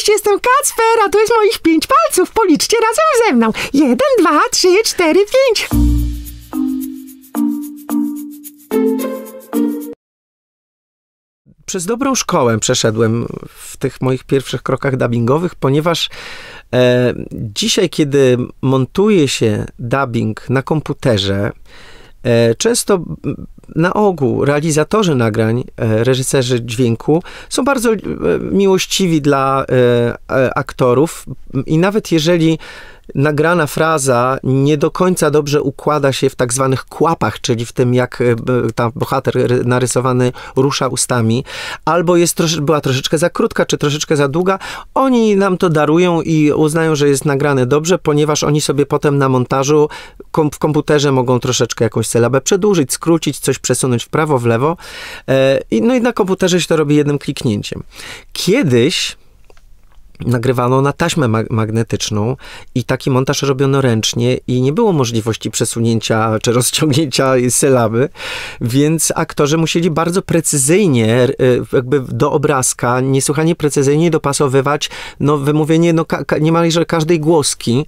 Cześć, jestem Kacper, a to jest moich 5 palców. Policzcie razem ze mną. 1, 2, 3, 4, 5. Przez dobrą szkołę przeszedłem w tych moich pierwszych krokach dubbingowych, ponieważ dzisiaj, kiedy montuje się dubbing na komputerze, często na ogół realizatorzy nagrań, reżyserzy dźwięku są bardzo miłościwi dla aktorów i nawet jeżeli nagrana fraza nie do końca dobrze układa się w tak zwanych kłapach, czyli w tym, jak tam bohater narysowany rusza ustami, albo była troszeczkę za krótka, czy troszeczkę za długa, oni nam to darują i uznają, że jest nagrane dobrze, ponieważ oni sobie potem na montażu w komputerze mogą troszeczkę jakąś sylabę przedłużyć, skrócić, coś przesunąć w prawo, w lewo. No i na komputerze się to robi jednym kliknięciem. Kiedyś nagrywano na taśmę magnetyczną i taki montaż robiono ręcznie i nie było możliwości przesunięcia czy rozciągnięcia sylaby, więc aktorzy musieli bardzo precyzyjnie jakby do obrazka, niesłychanie precyzyjnie dopasowywać wymówienie niemalże każdej głoski,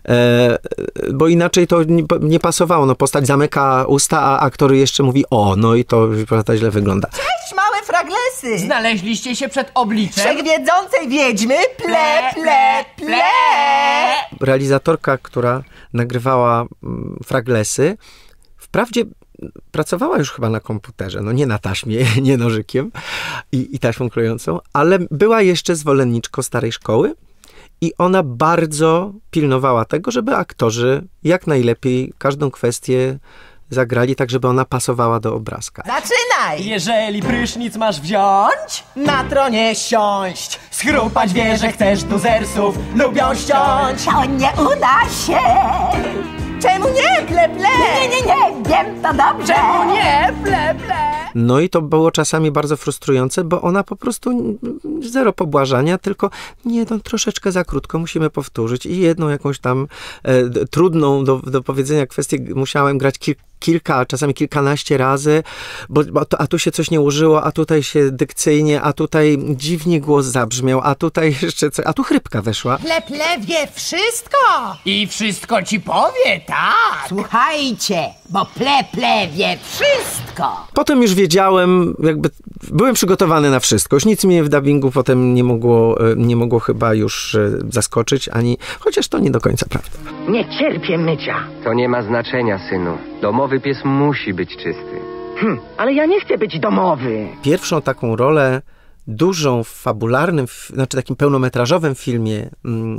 bo inaczej to nie pasowało. Postać zamyka usta, a aktor jeszcze mówi no i to źle wygląda. Cześć, małe fraglesy! Znaleźliście się przed obliczem wszechwiedzącej wiedźmy, ple. Realizatorka, która nagrywała fraglesy, wprawdzie pracowała już chyba na komputerze, nie na taśmie, nie nożykiem i taśmą klejącą, ale była jeszcze zwolenniczką starej szkoły i ona bardzo pilnowała tego, żeby aktorzy jak najlepiej każdą kwestię zagrali tak, żeby ona pasowała do obrazka. Zaczynaj! Jeżeli prysznic masz wziąć, Na tronie siąść! schrupać wieże chcesz duzersów lubią ściąć. To nie uda się! Czemu nie, ple? Nie, wiem to dobrze! Czemu nie, ple? No i to było czasami bardzo frustrujące, bo ona po prostu zero pobłażania, tylko troszeczkę za krótko, musimy powtórzyć i jedną jakąś tam trudną do powiedzenia kwestię musiałem grać kilka, a czasami kilkanaście razy, a tu się coś nie ułożyło, a tutaj się dykcyjnie, a tutaj dziwnie głos zabrzmiał, a tutaj jeszcze coś, a tu chrypka weszła. Ple wie wszystko! I wszystko ci powie, tak? Słuchajcie, bo ple wie wszystko! Potem już wiedziałem, byłem przygotowany na wszystko. Już nic mnie w dubbingu potem nie mogło chyba już zaskoczyć, chociaż to nie do końca prawda. Nie cierpię mycia. To nie ma znaczenia, synu. Domowy pies musi być czysty. Ale ja nie chcę być domowy. Pierwszą taką rolę dużą w fabularnym, znaczy takim pełnometrażowym filmie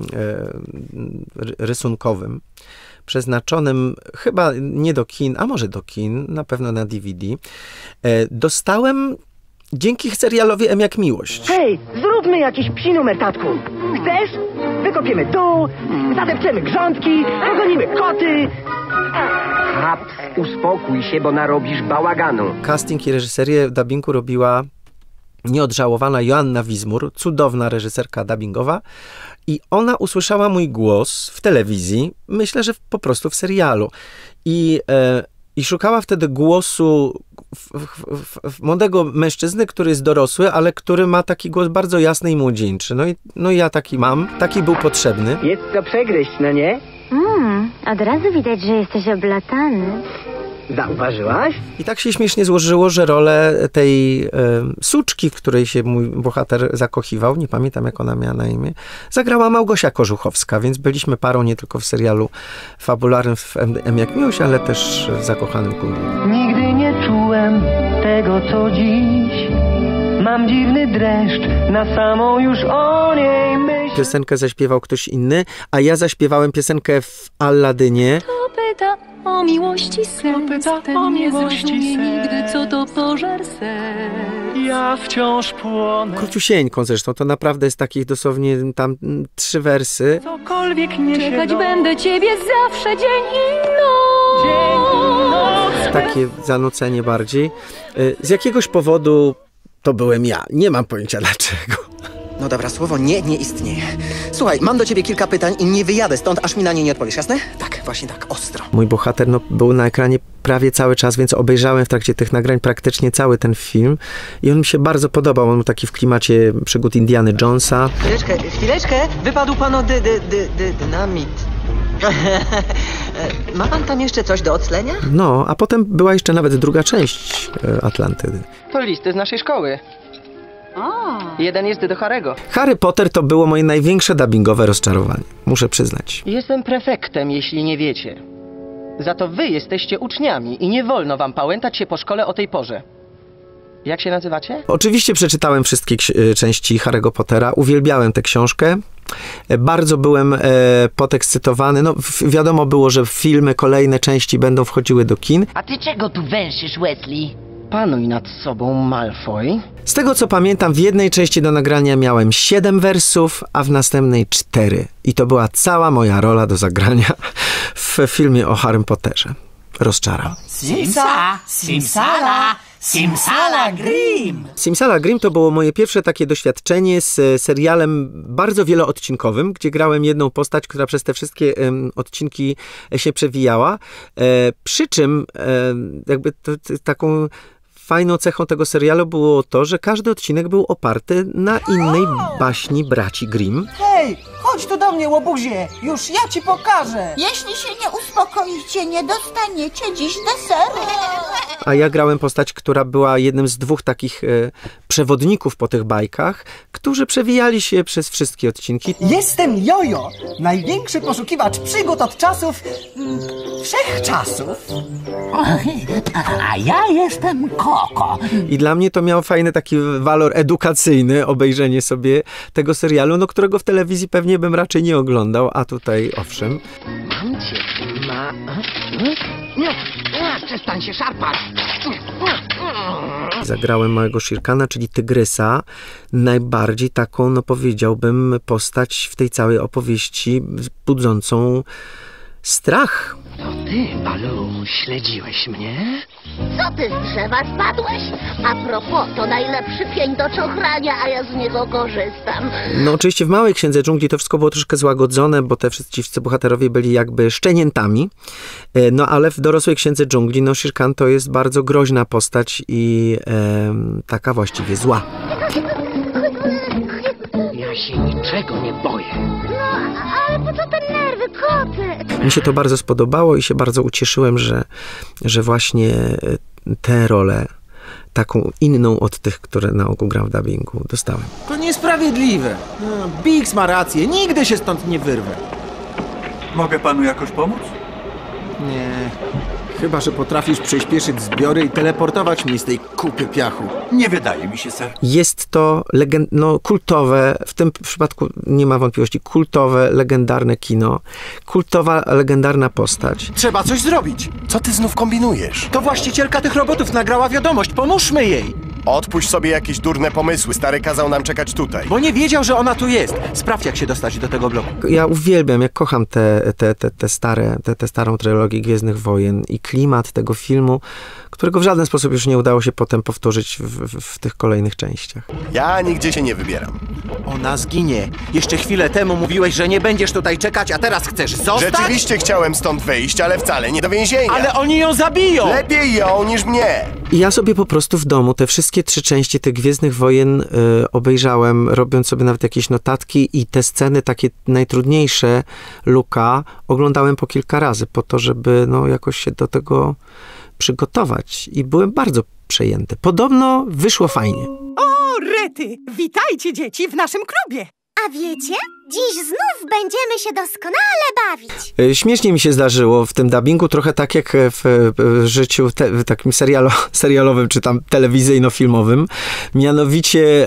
rysunkowym, przeznaczonym chyba nie do kin, a może do kin, na pewno na DVD, dostałem dzięki serialowi M jak miłość. Hej, zróbmy jakiś psi numer, tatku. Chcesz? Wykopiemy dół, zadepczemy grządki, pogonimy koty. Haps, uspokój się, bo narobisz bałaganu. Casting i reżyserię dubbingu robiła nieodżałowana Joanna Wizmur, cudowna reżyserka dubbingowa, i ona usłyszała mój głos w telewizji, myślę, że po prostu w serialu. I szukała wtedy głosu młodego mężczyzny, który jest dorosły, ale który ma taki głos bardzo jasny i młodzieńczy. No i ja taki mam, taki był potrzebny. Jest co przegryźć, no nie? Od razu widać, że jesteś oblatany. Zauważyłaś? I tak się śmiesznie złożyło, że rolę tej suczki, w której się mój bohater zakochiwał, nie pamiętam jak ona miała na imię, zagrała Małgosia Korzuchowska, więc byliśmy parą nie tylko w serialu fabularnym w M jak miłość, ale też w Zakochanym Kundlu. Nigdy nie czułem tego, co dziś. Mam dziwny dreszcz na samą już o niej myśl. Piosenkę zaśpiewał ktoś inny, a ja zaśpiewałem piosenkę w Alladynie. Kto pyta o miłości sen, ten nie zrozumie nigdy, co to pożar sen. Ja wciąż płonę. Króciusieńką zresztą, to naprawdę jest takich dosłownie tam 3 wersy. Cokolwiek nie się Czekać będę ciebie zawsze dzień i noc. Takie zanucenie bardziej. Z jakiegoś powodu to byłem ja. Nie mam pojęcia dlaczego. No dobra, słowo nie istnieje. Słuchaj, mam do ciebie kilka pytań i nie wyjadę stąd, aż mi na nie nie odpowiesz, jasne? Tak. właśnie tak ostro. Mój bohater był na ekranie prawie cały czas, więc obejrzałem w trakcie tych nagrań praktycznie cały ten film i on mi się bardzo podobał. On był taki w klimacie przygód Indiany Jonesa. Chwileczkę, wypadł panu dynamit. Ma pan tam jeszcze coś do oclenia? No, a potem była jeszcze nawet druga część Atlantydy. To listy z naszej szkoły. Jeden jest do Harry'ego. Harry Potter to było moje największe dubbingowe rozczarowanie, muszę przyznać. Jestem prefektem, jeśli nie wiecie. Za to wy jesteście uczniami i nie wolno wam pałętać się po szkole o tej porze. Jak się nazywacie? Oczywiście przeczytałem wszystkie części Harry'ego Pottera, uwielbiałem tę książkę. Bardzo byłem podekscytowany. No, wiadomo było, że filmy, kolejne części będą wchodziły do kin. A ty czego tu węszysz, Wesley? Panuj nad sobą, Malfoy. Z tego co pamiętam, w jednej części do nagrania miałem 7 wersów, a w następnej 4. I to była cała moja rola do zagrania w filmie o Harrym Potterze. Rozczarał. Simsala Grimm! Simsala Grimm to było moje pierwsze takie doświadczenie z serialem bardzo wieloodcinkowym, gdzie grałem jedną postać, która przez te wszystkie odcinki się przewijała. Przy czym jakby taką fajną cechą tego serialu było to, że każdy odcinek był oparty na innej baśni braci Grimm. Hej, chodź tu do mnie, łobuzie! Już ja ci pokażę! Jeśli się nie uspokoicie, nie dostaniecie dziś deseru. A ja grałem postać, która była jednym z 2 takich przewodników po tych bajkach, którzy przewijali się przez wszystkie odcinki. Jestem Jojo, największy poszukiwacz przygód od czasów... wszechczasów. A ja jestem Koko. I dla mnie to miało fajny taki walor edukacyjny, obejrzenie sobie tego serialu, no którego w telewizji pewnie bym raczej nie oglądał, a tutaj owszem. Mam cię, Nie, przestań się szarpać. Zagrałem małego Shirkana, czyli tygrysa, najbardziej taką, no powiedziałbym, postać w tej całej opowieści budzącą strach. To ty, Balu, śledziłeś mnie? Co ty z drzewa spadłeś? A propos, to najlepszy pień do czochrania, a ja z niego korzystam. No oczywiście w Małej Księdze Dżungli to wszystko było troszkę złagodzone, bo te wszyscy bohaterowie byli jakby szczeniętami. No ale w Dorosłej Księdze Dżungli, no Shere Khan to jest bardzo groźna postać i taka właściwie zła. Ja się niczego nie boję. No, ale po co te nerwy, koty? Mi się to bardzo spodobało i się bardzo ucieszyłem, że właśnie tę rolę, taką inną od tych, które na ogół gram w dubbingu, dostałem. To niesprawiedliwe. Biggs ma rację, nigdy się stąd nie wyrwę. Mogę panu jakoś pomóc? Nie. Chyba że potrafisz przyspieszyć zbiory i teleportować mnie z tej kupy piachu. Nie wydaje mi się, ser. Jest to kultowe, w tym przypadku nie ma wątpliwości, kultowe, legendarne kino, kultowa, legendarna postać. Trzeba coś zrobić. Co ty znów kombinujesz? To właścicielka tych robotów nagrała wiadomość, pomóżmy jej. Odpuść sobie jakieś durne pomysły, stary kazał nam czekać tutaj. Bo nie wiedział, że ona tu jest. Sprawdź, jak się dostać do tego bloku. Ja uwielbiam, jak kocham tę starą trylogię Gwiezdnych Wojen i klimat tego filmu, którego w żaden sposób już nie udało się potem powtórzyć w tych kolejnych częściach. Ja nigdzie się nie wybieram. Ona zginie. Jeszcze chwilę temu mówiłeś, że nie będziesz tutaj czekać, a teraz chcesz zostać? Rzeczywiście chciałem stąd wyjść, ale wcale nie do więzienia. Ale oni ją zabiją! Lepiej ją niż mnie. I ja sobie po prostu w domu te wszystkie 3 części tych Gwiezdnych Wojen obejrzałem, robiąc sobie nawet jakieś notatki i te sceny takie najtrudniejsze Luka oglądałem po kilka razy po to, żeby jakoś się do tego przygotować. I byłem bardzo przejęty. Podobno wyszło fajnie. O, rety! Witajcie, dzieci, w naszym klubie! A wiecie? Dziś znów będziemy się doskonale bawić. Śmiesznie mi się zdarzyło w tym dubbingu, trochę tak jak w życiu w takim serialowym, czy tam telewizyjno-filmowym. Mianowicie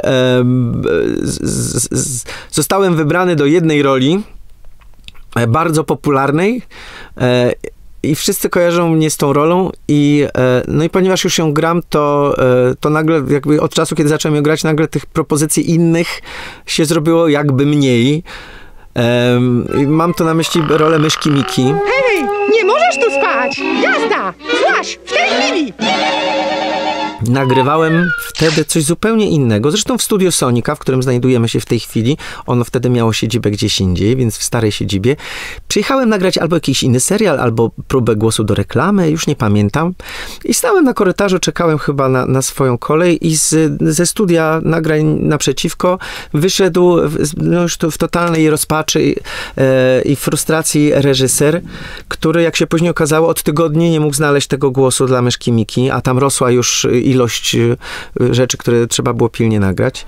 zostałem wybrany do jednej roli, bardzo popularnej, i wszyscy kojarzą mnie z tą rolą i ponieważ już ją gram, to nagle jakby od czasu, kiedy zacząłem ją grać, nagle tych propozycji innych się zrobiło jakby mniej. Mam tu na myśli rolę myszki Miki. Hej, nie możesz tu spać! Jazda! Złaź! W tej chwili! nagrywałem wtedy coś zupełnie innego. Zresztą w studio Sonika, w którym znajdujemy się w tej chwili, ono wtedy miało siedzibę gdzieś indziej, więc w starej siedzibie. Przyjechałem nagrać albo jakiś inny serial, albo próbę głosu do reklamy, już nie pamiętam. I stałem na korytarzu, czekałem chyba na swoją kolej i ze studia nagrań naprzeciwko wyszedł już w totalnej rozpaczy i frustracji reżyser, który, jak się później okazało, od tygodni nie mógł znaleźć tego głosu dla myszki Miki, a tam rosła już ilość rzeczy, które trzeba było pilnie nagrać.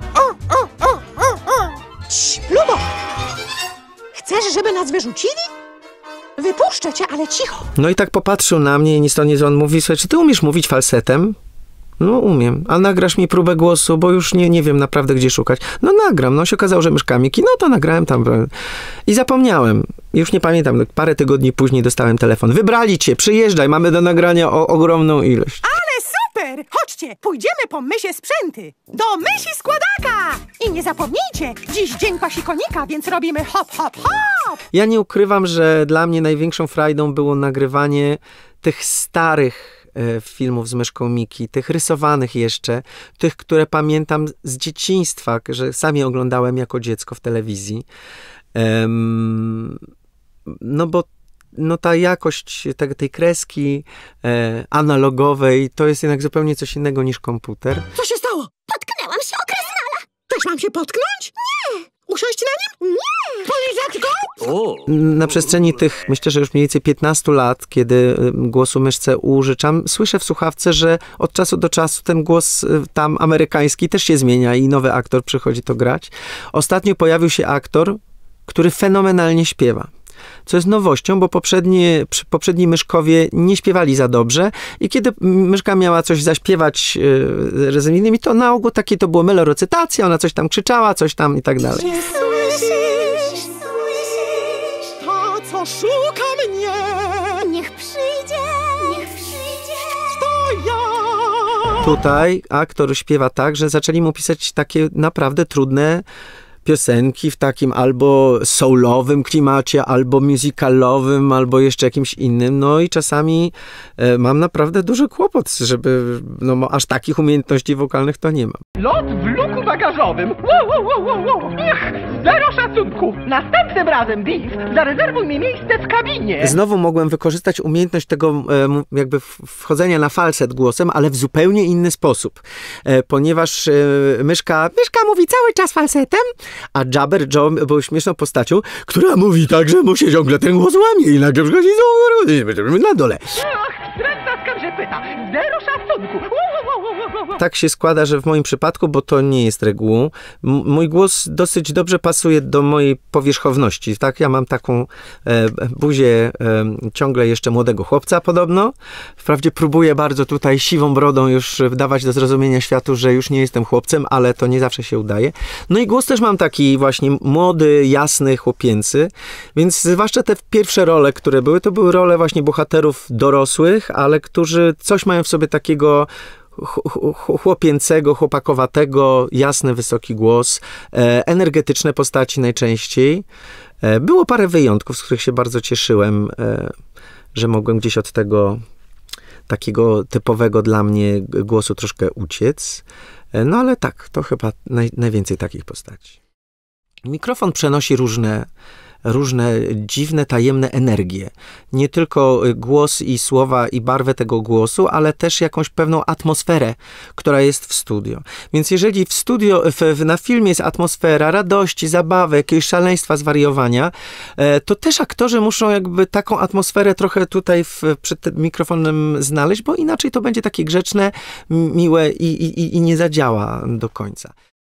Pluto! Chcesz, żeby nas wyrzucili? Wypuszczę cię, ale cicho. No i tak popatrzył na mnie i ni stąd, ni zowąd mówi, słuchaj, czy ty umiesz mówić falsetem? No umiem. A nagrasz mi próbę głosu, bo już nie wiem naprawdę, gdzie szukać. No nagram. No się okazało, że myszka Miki, no to nagrałem tam. I zapomniałem. Już nie pamiętam. Parę tygodni później dostałem telefon. Wybrali cię, przyjeżdżaj, mamy do nagrania ogromną ilość. Ale super! Chodźcie, pójdziemy po mysie sprzęty. Do mysi składaka! I nie zapomnijcie, dziś dzień pasikonika, więc robimy hop, hop, hop! Ja nie ukrywam, że dla mnie największą frajdą było nagrywanie tych starych filmów z myszką Miki, tych rysowanych jeszcze, tych, które pamiętam z dzieciństwa, że sami oglądałem jako dziecko w telewizji. No bo ta jakość tej kreski analogowej to jest jednak zupełnie coś innego niż komputer. Co się stało? Potknęłam się o krasnala. Też mam się potknąć? Nie! Usiąść na nim? Nie! Polizać go? Na przestrzeni tych, myślę, że już mniej więcej 15 lat, kiedy głosu myszce użyczam, słyszę w słuchawce, że od czasu do czasu ten głos tam amerykański też się zmienia i nowy aktor przychodzi to grać. Ostatnio pojawił się aktor, który fenomenalnie śpiewa. Co jest nowością, bo poprzedni myszkowie nie śpiewali za dobrze i kiedy myszka miała coś zaśpiewać z innymi, to na ogół takie to było melorecytacja, ona coś tam krzyczała, coś tam i tak dalej. Czy słyszysz? To, co szuka mnie? Niech przyjdzie. To ja! Tutaj aktor śpiewa tak, że zaczęli mu pisać takie naprawdę trudne piosenki w takim albo soulowym klimacie, albo musicalowym, albo jeszcze jakimś innym. No i czasami mam naprawdę duży kłopot, żeby aż takich umiejętności wokalnych to nie mam. Lot w luku bagażowym. Wow. Zero szacunku. Następnym razem, Biff, zarezerwuj mi miejsce w kabinie. Znowu mogłem wykorzystać umiejętność tego jakby wchodzenia na falset głosem, ale w zupełnie inny sposób. Ponieważ myszka mówi cały czas falsetem, a Jabber Joe był śmieszną postacią, która mówi tak, że mu się ciągle ten głos łamie i nagle przychodzi na dole. Ach, wstrętna skarżypyta. Zero szacunku. Tak się składa, że w moim przypadku, bo to nie jest regułą, mój głos dosyć dobrze pasuje do mojej powierzchowności. Tak? Ja mam taką buzię ciągle jeszcze młodego chłopca podobno. Wprawdzie próbuję bardzo tutaj siwą brodą już dawać do zrozumienia światu, że już nie jestem chłopcem, ale to nie zawsze się udaje. No i głos też mam taki właśnie młody, jasny, chłopięcy, więc zwłaszcza te pierwsze role, które były, to były role właśnie bohaterów dorosłych, ale którzy coś mają w sobie takiego chłopięcego, chłopakowatego, jasny, wysoki głos, energetyczne postaci najczęściej. Było parę wyjątków, z których się bardzo cieszyłem, że mogłem gdzieś od tego takiego typowego dla mnie głosu troszkę uciec. No ale tak, to chyba najwięcej takich postaci. Mikrofon przenosi różne dziwne, tajemne energie. Nie tylko głos i słowa i barwę tego głosu, ale też jakąś pewną atmosferę, która jest w studio. Więc jeżeli w studio, na filmie jest atmosfera radości, zabawy, jakiegoś szaleństwa, zwariowania, to też aktorzy muszą jakby taką atmosferę trochę tutaj przed tym mikrofonem znaleźć, bo inaczej to będzie takie grzeczne, miłe i nie zadziała do końca.